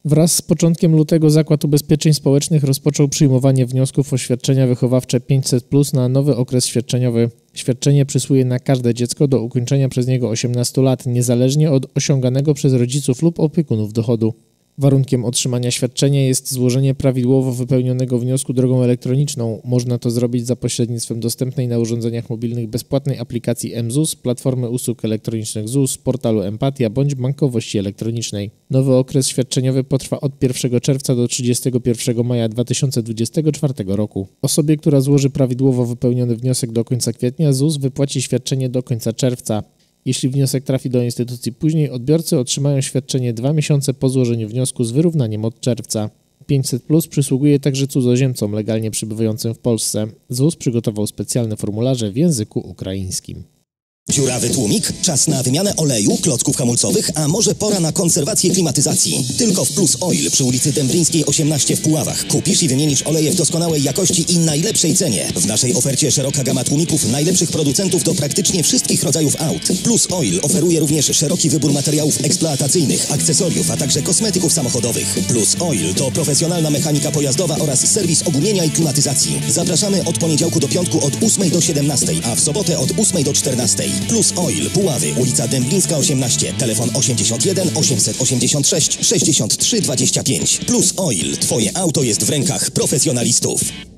Wraz z początkiem lutego Zakład Ubezpieczeń Społecznych rozpoczął przyjmowanie wniosków o świadczenia wychowawcze 500+ na nowy okres świadczeniowy. Świadczenie przysłuje na każde dziecko do ukończenia przez niego 18 lat, niezależnie od osiąganego przez rodziców lub opiekunów dochodu. Warunkiem otrzymania świadczenia jest złożenie prawidłowo wypełnionego wniosku drogą elektroniczną. Można to zrobić za pośrednictwem dostępnej na urządzeniach mobilnych bezpłatnej aplikacji mZUS, platformy usług elektronicznych ZUS, portalu Empatia bądź bankowości elektronicznej. Nowy okres świadczeniowy potrwa od 1 czerwca do 31 maja 2024 roku. Osobie, która złoży prawidłowo wypełniony wniosek do końca kwietnia, ZUS wypłaci świadczenie do końca czerwca. Jeśli wniosek trafi do instytucji później, odbiorcy otrzymają świadczenie 2 miesiące po złożeniu wniosku z wyrównaniem od czerwca. 500+ przysługuje także cudzoziemcom legalnie przebywającym w Polsce. ZUS przygotował specjalne formularze w języku ukraińskim. Dziurawy tłumik? Czas na wymianę oleju, klocków hamulcowych, a może pora na konserwację klimatyzacji? Tylko w Plus Oil przy ulicy Dęblińskiej 18 w Puławach kupisz i wymienisz oleje w doskonałej jakości i najlepszej cenie. W naszej ofercie szeroka gama tłumików najlepszych producentów do praktycznie wszystkich rodzajów aut. Plus Oil oferuje również szeroki wybór materiałów eksploatacyjnych, akcesoriów, a także kosmetyków samochodowych. Plus Oil to profesjonalna mechanika pojazdowa oraz serwis ogumienia i klimatyzacji. Zapraszamy od poniedziałku do piątku od 8 do 17, a w sobotę od 8 do 14. Plus Oil, Puławy, ulica Dęblińska 18, telefon 81 886 63 25. Plus Oil, Twoje auto jest w rękach profesjonalistów.